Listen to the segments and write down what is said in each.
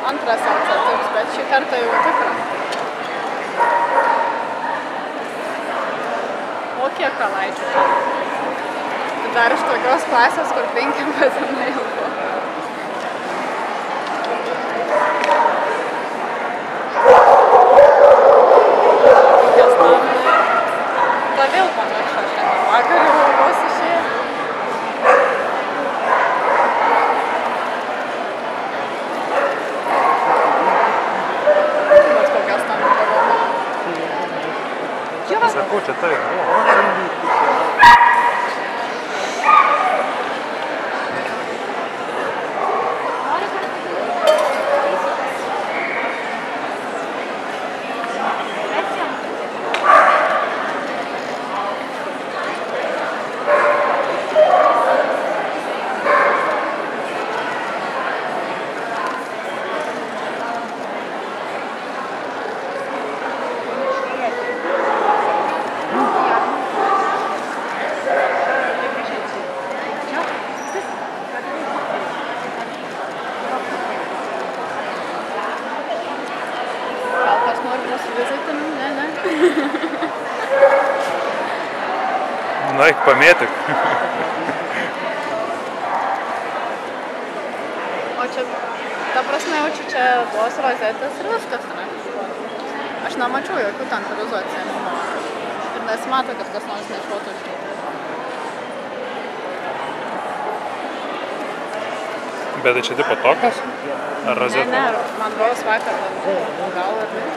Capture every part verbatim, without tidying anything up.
antras atsakymas, bet šį kartą jau tikra. O kiek pralaidžiu? Dar iš tokios klasės, kur penki patinai jau buvo. Kokios nuomonė? Ta vėl pamiršo šiandien vakar jau vos išėjo. Bet kokios tam buvo. Sakau, čia tai. Nu, eik pamėtik. O čia, ta prasme, jaučiu, čia vos rozetės ir viskas, ne? Aš nemačiau jokių ten prizų atsiėmimo. Ir nesimato, kad kas nors nešuotų iš jų. Bet tai čia tipo tokios? Ar rozetės? Ne, ne, man rodos vakar gal ir ne.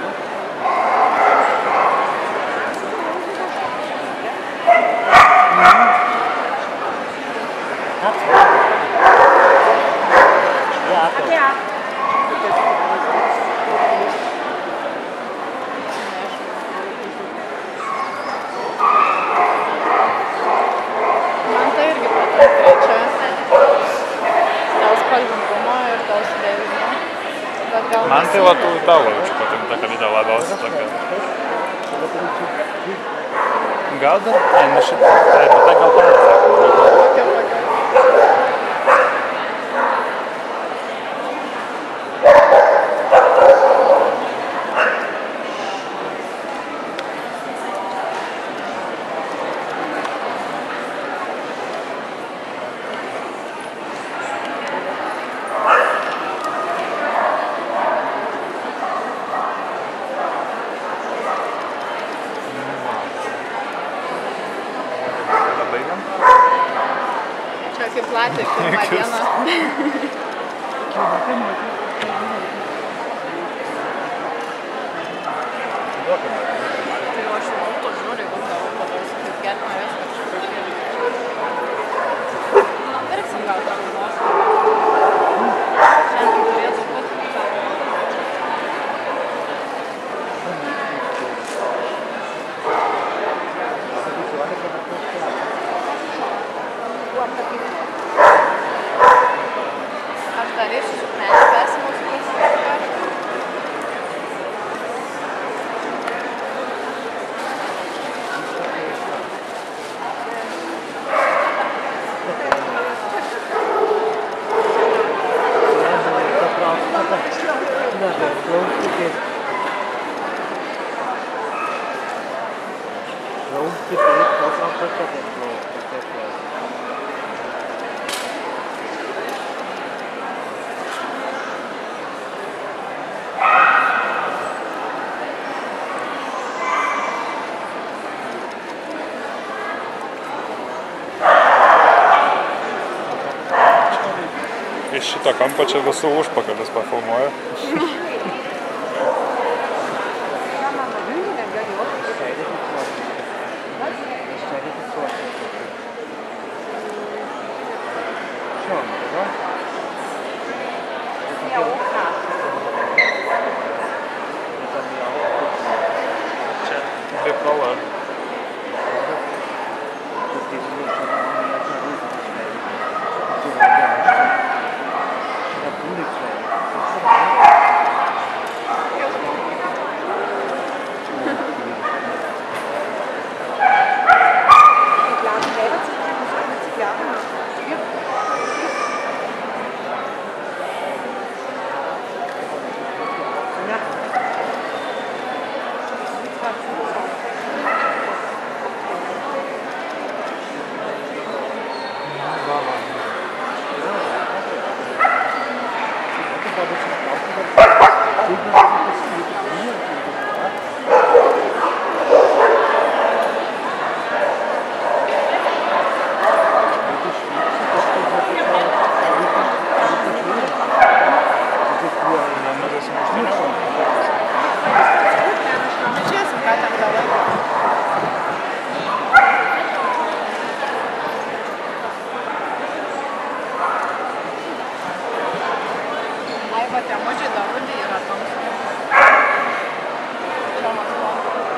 Man tai irgi patinka čia. Dėl spalvingumo ir dėl sudėjimo. Man tai va tų tavo jaučiu patinka, kad video labiausiai tokia. Gal dar? Ne, ne šitą. Tai, bet tai gal tavo sakoma. Tokia, tokia. Čia kaip latė, pirmą dieną. Tai jau aš jau to žiūrį, jeigu gavau pados, kaip gert norės, kad kažkaip. Pirksim gal tą rūmos. Šiandien turėtų būti. Aš darysiu suknelį persimus kažką. Iš šito kampo čia visų užpakalis pafilmuoja. Čia taip kola. Mažiai dar rudį yra tamsu. Čia Maskva.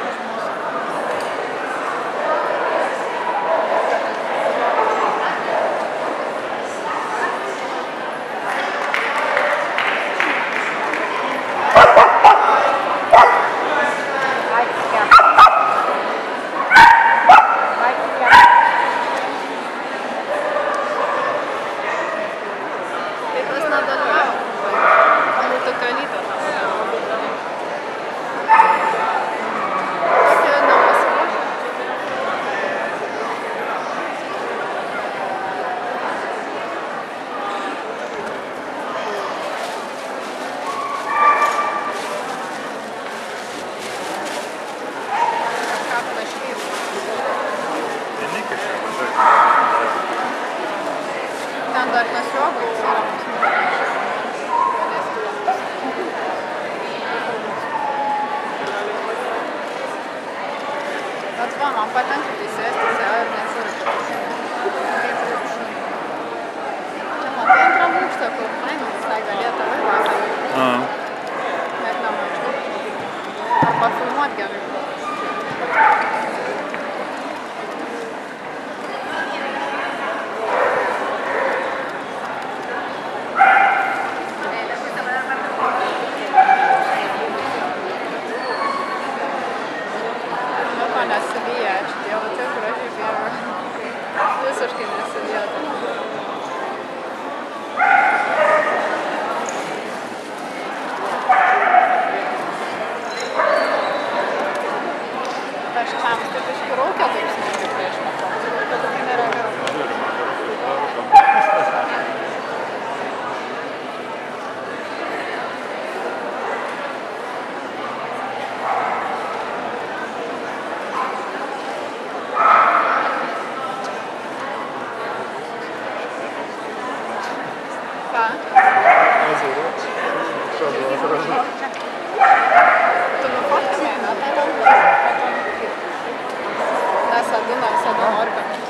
Ten dar tas jogas yra bet va, man patinka tai sėsti, ir nesirūpti. Čia matai antrą mūkštą, kur fainai visai galėtų vaizdą. Net nemačiau. Ar pafilmuot gerai. Nesivyja, ačiū Dievui, taip gražiai bėga. Visiškai nesivyja. Aš čiams taip iškiraukia, taip sniegį prieš matau. Bet tai nėra gerai. Tu nufotkini, ne? Nes Adina visada nori, kad